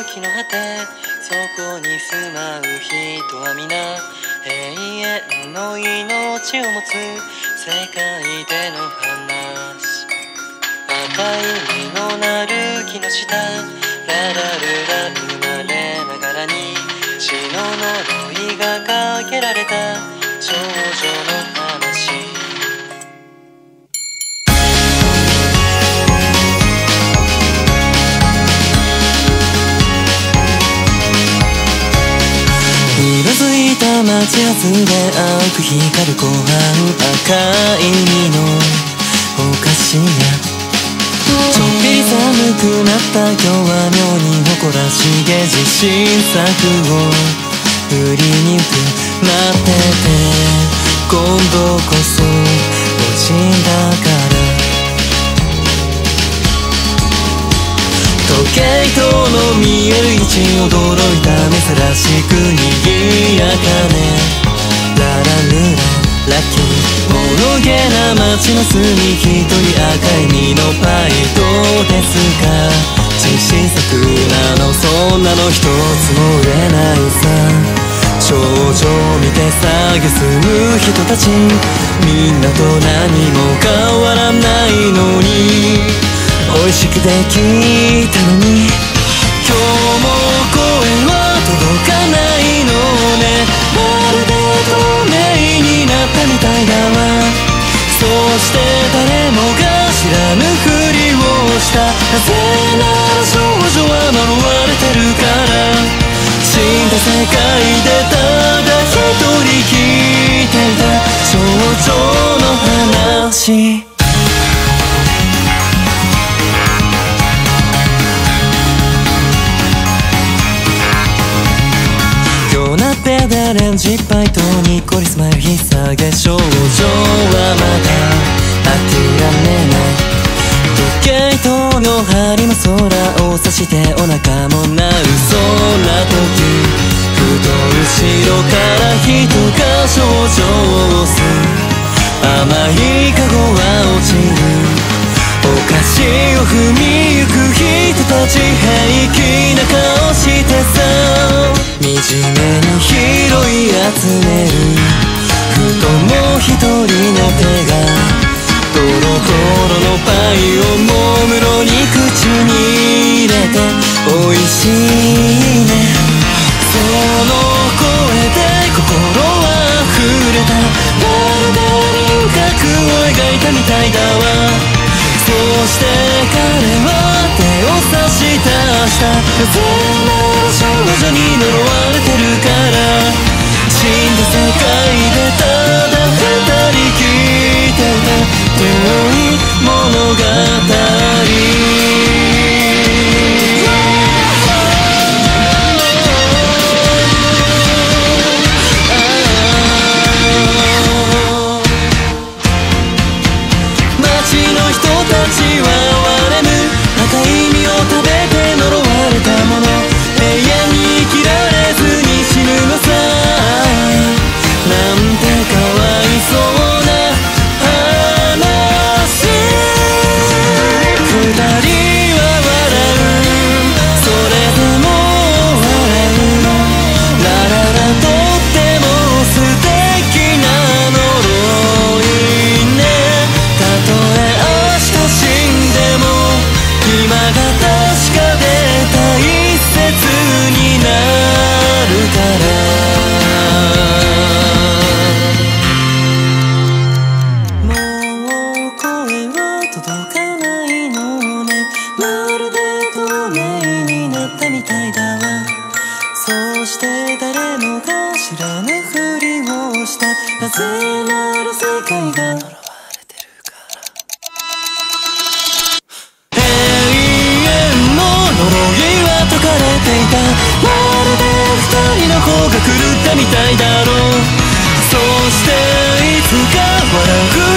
時の果て、そこに住まう人は皆永遠の命を持つ世界での話。赤い実のなる木の下、ララルラ生まれながらに死の呪いがかけられた少女の話。色づいた街外で青く光る湖畔、赤い実のお菓子がちょっぴり寒くなった今日は妙に誇らしげ自信作を売りに行く。待ってて今度こそ無事だから。時計塔の見える位置驚いた珍しく賑やかね。ララルララッキーものげな街の隅一人赤い実のパイどうですか。自信作なのそんなの一つも売れないさ。少女を見て蔑む人たちみんなと何も変わらないのに美味しくできたのに今日も声は届かないのね。まるで透明になったみたいだわ。そして誰もが知らぬふりをした。なぜなら少女は呪われてるから。死んだ世界でただ一人聞いていた少女の話。夜なってでレンジパイとにっこりスマイル引っ提げ少女はまだ諦めない。時計塔の針も空を指してお腹も鳴るそんな時ふと後ろから人が少女を押す。甘いカゴは落ちる。お菓子を踏みゆく人たち平気な顔してさ惨めに拾い集める。ふともう一人の手がドロドロのパイをもむろに口に入れておいしいね。その声で心は溢れた。まるで輪郭を描いたみたいだわ。そして彼は手を差し出した。なぜなら少女に呪われてるから。死んだ世界でただ二人聞いてた遠い物語。街の人たちは哀れむ。赤い実を食べて呪われたもの永遠に生きられずに死ぬのさ。なんてかわいそうな話。二人は笑う。それでも笑う。ラララとっても素敵な呪いね。たとえ明日死んでも今が確かで大切になるから。もう声は届かないのね。まるで透明になったみたいだわ。そして誰もが知らぬふりをした。なぜなら世界が呪われてるから。永遠の呪いは解かれていた。まるで二人の方が狂ったみたいだろう。そしていつか笑う